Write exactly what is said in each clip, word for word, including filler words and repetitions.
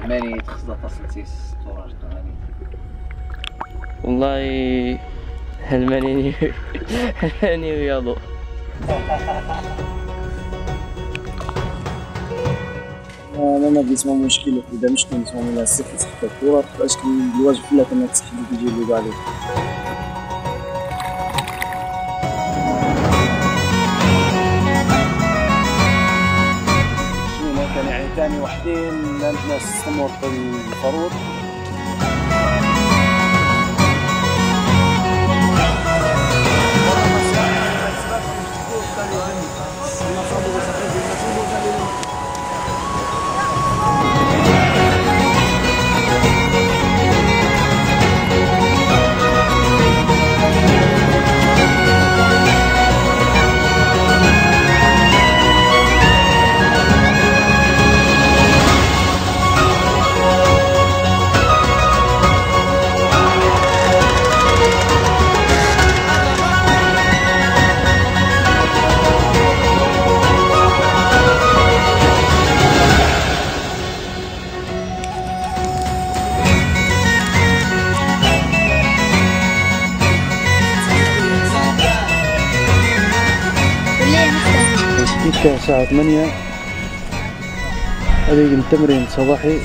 ماني تخص تصلتي ستوراج ماني والله هلماني هلماني رياضو انا ما ديسما مشكله اذا مش كنسمع ولا السيف تحت الكره باش كان الواجب كلها كانت تسحب تجي اللي عليه. شنو كان يعني ثاني وحدين الناس استمروا في الفروض. يبدأ الساعة ثمانية. هذه التمرين صباحي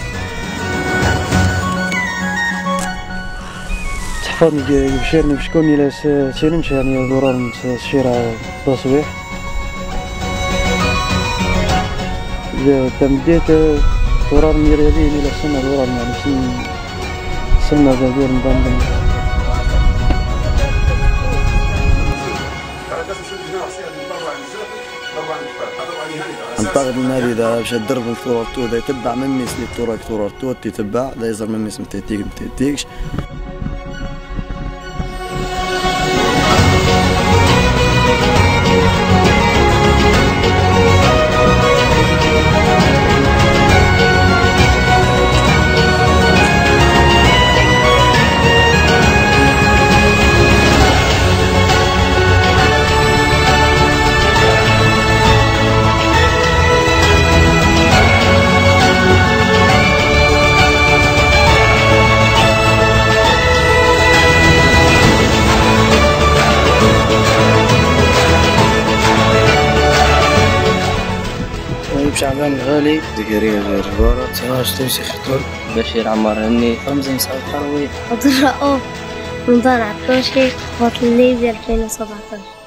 تحفظني بشيرني بشكوني لا سينمشي يعني دوران الشيرة تصبيح. إذا تمديت دوران ميريالين إلى سنة دوران يعني سن سنة دور نظام. نعتقد ان هذه اذا باش تدرب التورارتو اذا يتبع مميس لي التورا تورارتو تتبع لا يزر مميس متيتيك متيتيكش. شعبان الغالي، زكريا جربارة، سراج توسي خطول، بشير عمار هني، رمزي مسعود قروي، عبد الرؤوف رمضان عطوشي، بطل ليبيا ألفين وسبعطاش.